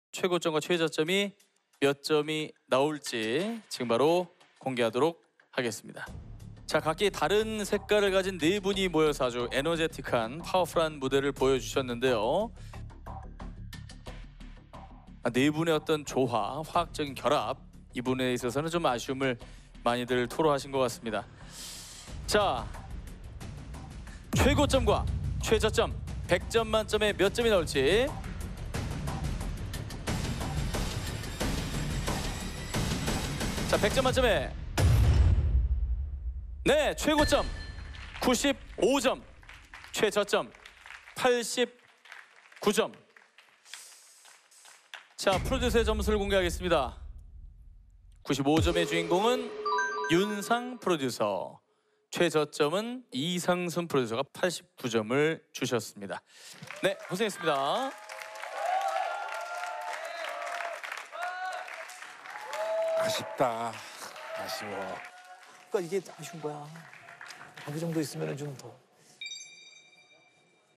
최고점과 최저점이 몇 점이 나올지 지금 바로 공개하도록 하겠습니다. 자, 각기 다른 색깔을 가진 네 분이 모여서 아주 에너제틱한 파워풀한 무대를 보여주셨는데요. 네 분의 어떤 조화, 화학적인 결합, 이 부분에 있어서는 좀 아쉬움을 많이들 토로하신 것 같습니다. 자, 최고점과 최저점 100점 만점에 몇 점이 나올지. 자, 100점 만점에 네, 최고점 95점, 최저점 89점. 자, 프로듀서의 점수를 공개하겠습니다. 95점의 주인공은 윤상 프로듀서, 최저점은 이상순 프로듀서가 89점을 주셨습니다. 네, 고생했습니다. 아쉽다. 아쉬워. 그러니까 이게 아쉬운 거야. 거기 정도 있으면 좀 더.